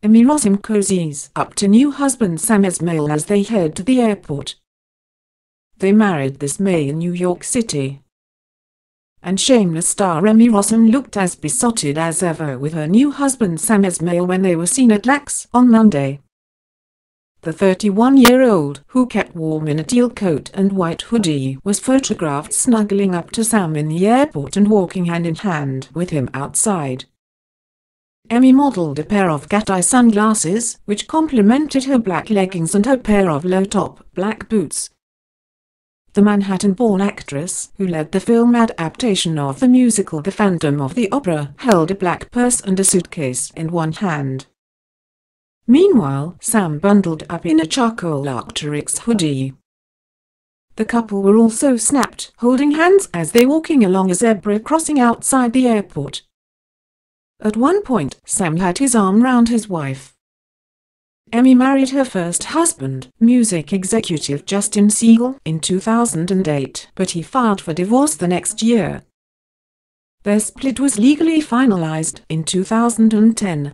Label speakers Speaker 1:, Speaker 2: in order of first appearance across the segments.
Speaker 1: Emmy Rossum cozies up to new husband Sam Esmail as they head to the airport. They married this May in New York City. And Shameless star Emmy Rossum looked as besotted as ever with her new husband Sam Esmail when they were seen at Lax on Monday. The 31-year-old, who kept warm in a teal coat and white hoodie, was photographed snuggling up to Sam in the airport and walking hand in hand with him outside. Emmy modeled a pair of cat-eye sunglasses, which complemented her black leggings and her pair of low-top black boots. The Manhattan-born actress, who led the film adaptation of the musical The Phantom of the Opera, held a black purse and a suitcase in one hand. Meanwhile, Sam bundled up in a charcoal Arc'teryx hoodie. The couple were also snapped holding hands as they walking along a zebra crossing outside the airport. At one point, Sam had his arm round his wife. Emmy married her first husband, music executive Justin Siegel, in 2008, but he filed for divorce the next year. Their split was legally finalized in 2010.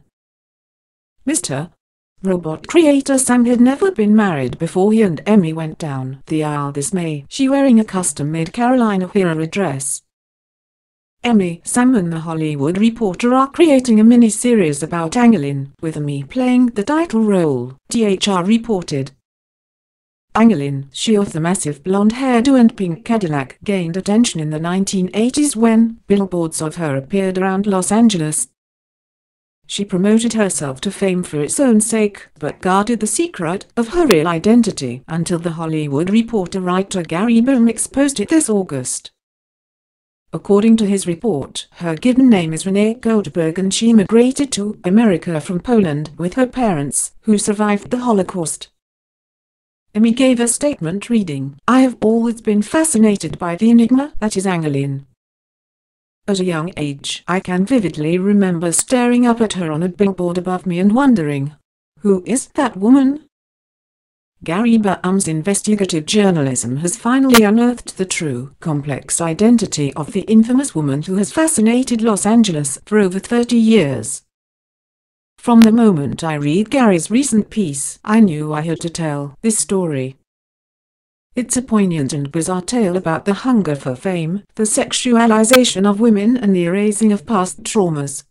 Speaker 1: Mr. Robot creator Sam had never been married before he and Emmy went down the aisle this May, she wearing a custom-made Carolina Herrera dress. Emmy, Sam and The Hollywood Reporter are creating a mini-series about Angelin, with Emmy playing the title role, THR reported. Angelin, she of the massive blonde hairdo and pink Cadillac, gained attention in the 1980s when billboards of her appeared around Los Angeles. She promoted herself to fame for its own sake, but guarded the secret of her real identity until The Hollywood Reporter writer Gary Boom exposed it this August. According to his report, her given name is Renee Goldberg and she immigrated to America from Poland with her parents, who survived the Holocaust. Emmy gave a statement reading, "I have always been fascinated by the enigma that is Angelin. At a young age, I can vividly remember staring up at her on a billboard above me and wondering, who is that woman?" Gary Boom's investigative journalism has finally unearthed the true, complex identity of the infamous woman who has fascinated Los Angeles for over 30 years. From the moment I read Gary's recent piece, I knew I had to tell this story. It's a poignant and bizarre tale about the hunger for fame, the sexualization of women and the erasing of past traumas.